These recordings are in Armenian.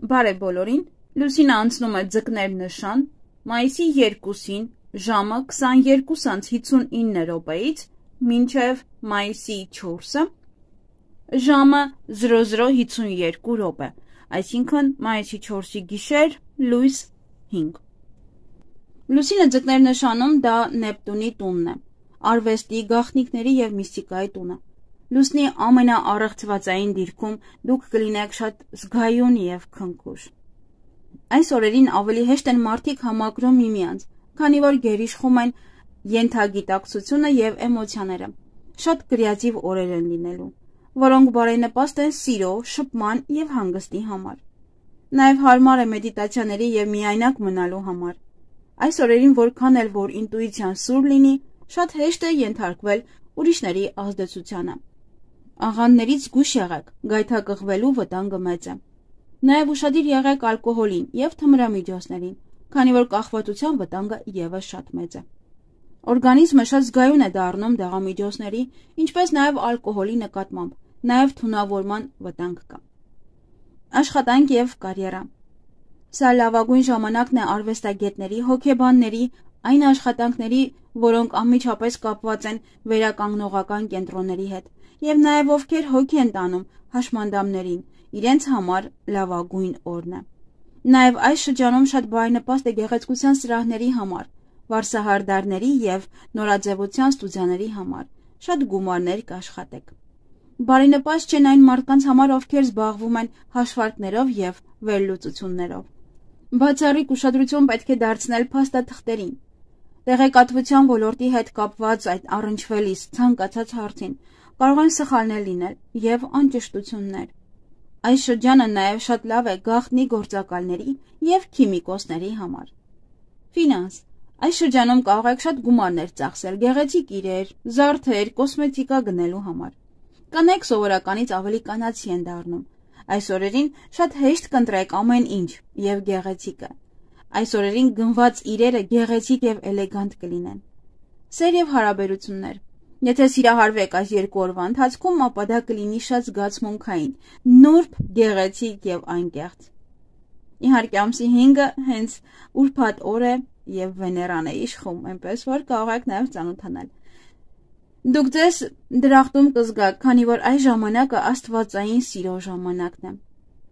Բարև բոլորին, Լուսինը անցնում է ձկներ նշան, մայիսի 2-ին ժամը 22:59 րոպեից մինչև մայիսի 4-ը ժամը 00:52 րոպե, այսինքն մայիսի 4-ի գիշեր լույս 5։ Լուսինը ձկներ նշանում դա Նեպտունի տունն է, արվեստի, գաղտնիքների և միստիկայի տունը։ Լուսնի ամենաառեղծվածային դիրքում դուք կլինեք շատ զգայուն և քնքուշ։ Այս օրերին ավելի հեշտ են մարդիկ համակրում միմյանց, քանի որ գերիշխում են ենթագիտակցությունը և էմոցիաները։ Շատ կրեատիվ օրեր են լինելու, որոնք բարենպաստ են սիրո, շփման և հանգստի համար։ Նաև հարմար է մեդիտացիաների և միայնակ մնալու համար։ Այս օրերին որքան էլ որ ինտուիցիան սուր լինի, շատ հեշտ է ենթարկվել ուրիշների ազդեցությանը։ Աղանդներից զգույշ եղեք, գայթակղվելու վտանգը մեծ է։ Նաև ուշադիր եղեք ալկոհոլին և թմրամիջոցներին, քանի որ կախվածության վտանգը ևս շատ մեծ է։ Օրգանիզմը շատ զգայուն է դառնում դեղամիջոցների, ինչպես նաև ալկոհոլի նկատմամբ, նաև թունավորման վտանգ կա։ Աշխատանք և կարիերա։ Սա լավագույն ժամանակն է արվեստագետների, հոգեբանների, այն աշխատանքների, որոնք անմիջապես կապված են վերականգնողական կենտրոնների հետ, և նաև ովքեր հոգի են տանում հաշմանդամներին, իրենց համար լավագույն օրն է։ Նաև այս շրջանում շատ բարենպաստ է գեղեցկության սրահների համար, վարսահարդարների և նորաձևության ստուդիաների համար, շատ գումարներ կաշխատեք։ Բարենպաստ չեն այն մարդկանց համար, ովքեր զբաղվում են հաշվարկներով և վերլուծություններով։ Բացառիկ ուշադրություն պետք է դարձնել փաստաթղթերին։ Տեղեկատվության ոլորտի հետ կապված այդ առնչվելիս ցանկացած հարցին կարող են սխալներ լինել և անճշտություններ։ Այս շրջանը նաև շատ լավ է գաղտնի գործակալների և քիմիկոսների համար։ Ֆինանս։ Այս շրջանում կարող եք շատ գումարներ ծախսել գեղեցիկ իրեր, զարդեր, կոսմետիկա գնելու համար։ Կանայք սովորականից ավելի կանացի են դառնում։ Այս օրերին շատ հեշտ կընտրեք ամեն ինչ և գեղեցիկը։ Այս օրերին գնված իրերը գեղեցիկ և էլեգանտ կլինեն։ Սեր և հարաբերություններ։ Եթե սիրահարվեք այս 2 օրվա ընթացքում, ապա դա կլինի շատ զգացմունքային, նուրբ, գեղեցիկ և անկեղծ։ Իհարկե ամսի 5-ը հենց ուրբաթ օր է և Վեներան է իշխում, այնպես որ կարող եք նաև ծանոթանալ։ Դուք ձեզ դրախտում կզգաք, քանի որ այս ժամանակը աստվածային սիրո ժամանակն է։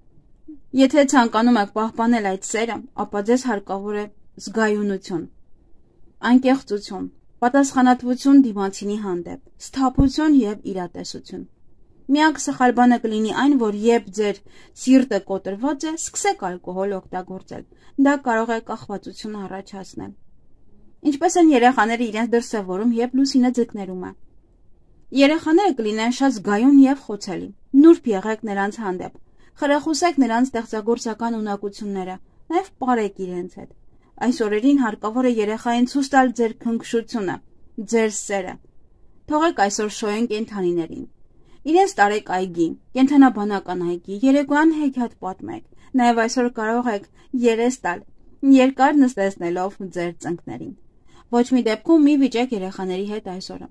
Եթե ցանկանում եք պահպանել այդ սերը, ապա ձեզ հարկավոր է զգայունություն, անկեղծություն, պատասխանատվություն դիմացինի հանդեպ, սթափություն և իրատեսություն։ Միակ սխալ բանը կլինի այն, որ երբ ձեր սիրտը կոտրված է, սկսեք ալկոհոլ օգտագործել։ Դա կարող է կախվածություն առաջացնել։ Ինչպես են երեխաները իրենց դրսևորում, երբ Լուսինը ձկներում է։ Երեխաները կլինեն շատ զգայուն և խոցելի։ Նուրբ եղեք նրանց հանդեպ։ Խրախուսեք նրանց ստեղծագործական ունակությունները, նաև պարեք իրենց հետ։ Այս օրերին հարկավոր է երեխային ցույց տալ ձեր քնքշությունը, ձեր սերը։ Թողեք այսօր շոյեն կենդանիներին։ Իրենց տարեք այգի, կենդանաբանական այգի, երեկոյան հեքիաթ պատմեք։ Նաև այսօր կարող եք երես տալ, երկար նստեցնելով ձեր ծնկներին։ Ոչ մի դեպքում մի վիճեք երեխաների հետ այսօրը։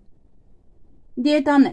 Դիետաներ։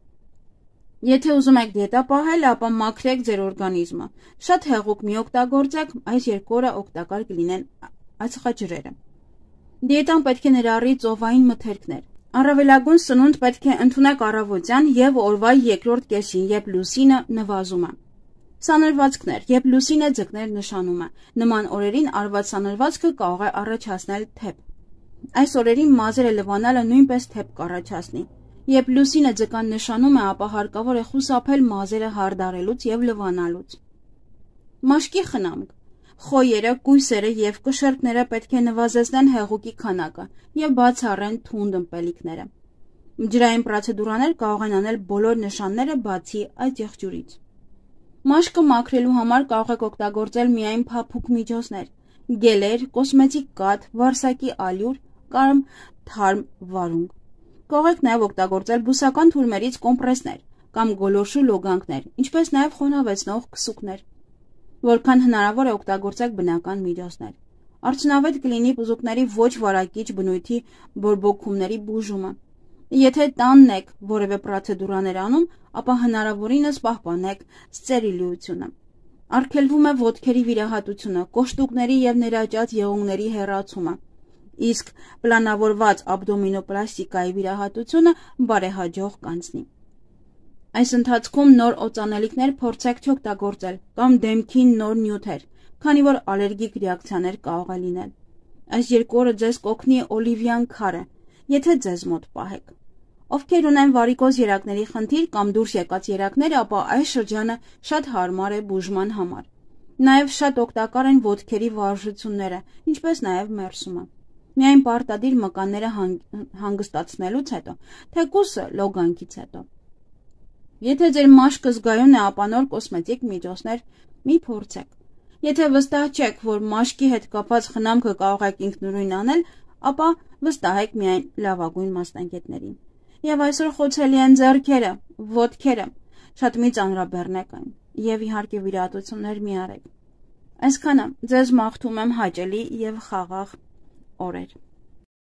Եթե ուզում եք դիետա պահել, ապա մաքրեք ձեր օրգանիզմը։ Շատ հեղուկ մի օգտագործեք, այս 2 օրը օգտակար կլինեն ածխաջրերը։ Դիետան պետք է ներառի ծովային մթերքներ։ Առավելագույն սնունդ պետք է ընդունեք առավոտյան և օրվա երկրորդ կեսին, երբ Լուսինը նվազում է։ Սանրվածքներ, երբ Լուսինը ձկներ նշանում է։ Նման օրերին արված սանրվածքը կարող է առաջացնել թեփ։ Այս օրերին մազերը լվանալը նույնպես թեփ կառաջացնի։ Երբ Լուսինը ձկան նշանում է, ապա հարկավոր է խուսափել մազերը հարդարելուց և լվանալուց։ Մաշկի խնամք։ Խոյերը, կույսերը և կշեռքները պետք է նվազեցնեն հեղուկի քանակը և բացառեն թունդ ըմպելիքները։ Ջրային պրոցեդուրաներ կարող են անել բոլոր նշանները բացի այդ եղջյուրից։ Մաշկը մաքրելու համար կարող եք օգտագործել միայն փափուկ միջոցներ՝ գելեր, կոսմետիկ կաթ, վարսակի ալյուր կամ թարմ վարունգ։ Կարող եք նաև օգտագործել բուսական թուրմերից կոմպրեսներ կամ գոլորշու լոգանքներ, ինչպես նաև խոնավեցնող քսուկներ։ Որքան հնարավոր է օգտագործեք բնական միջոցներ։ Արդյունավետ կլինի բուզուկների ոչ վարակիչ բնույթի բորբոքումների բուժումը։ Եթե տանն եք որևէ պրոցեդուրաներ անում, ապա հնարավորինս պահպանեք ստերիլությունը։ Արգելվում է ոտքերի վիրահատությունը, կոշտուկների և ներաճած եղունգների հեռացումը, իսկ պլանավորված աբդոմինոպլաստիկայի վիրահատությունը բարեհաջող կանցնի։ Այս ընթացքում նոր օծանելիքներ փորձեք չօգտագործել կամ դեմքին նոր նյութեր, քանի որ ալերգիկ ռեակցիաներ կարող է լինել։ Այս 2 օրը ձեզ կօգնի օլիվյան քարը, եթե ձեզ մոտ պահեք։ Ովքեր ունեն վարիկոզ երակների խնդիր կամ դուրս եկած երակներ, ապա այս շրջանը շատ հարմար է բուժման համար։ Նաև շատ օգտակար են ոտքերի վարժությունները, ինչպես նաև մերսումը։ Միայն պարտադիր մկանները հանգստացնելուց հետո, թեկուզ լոգանքից հետո։ Եթե ձեր մաշկը զգայուն է, ապա նոր կոսմետիկ միջոցներ մի փորձեք։ Եթե վստահ չեք, որ մաշկի հետ կապված խնամքը կարող եք ինքնուրույն անել, ապա վստահեք միայն լավագույն մասնագետներին։ Եվ այսօր խոցելի են ձեռքերը, ոտքերը, շատ մի ծանրաբեռնեք այն, և իհարկե վիրահատություններ մի արեք։ Այսքանը, ձեզ մաղթում եմ հաճելի և խաղաղ օրեր։